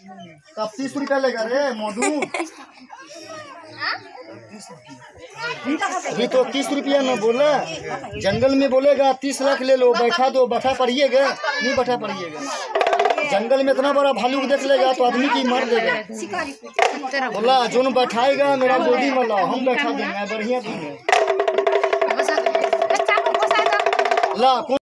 तब 30 रुपया लेगा रे मधु। अभी तो 30 रुपया न बोला, जंगल में बोलेगा 30 लाख ले लो, बैठा दो, बैठा पड़िएगा नहीं, बैठा पड़िएगा। जंगल में इतना बड़ा भालू देख लेगा तो आदमी की मार देगा। बोला जो न बैठाएगा मेरा गोदी में लाओ, हम बैठा देंगे, बढ़िया देंगे ला।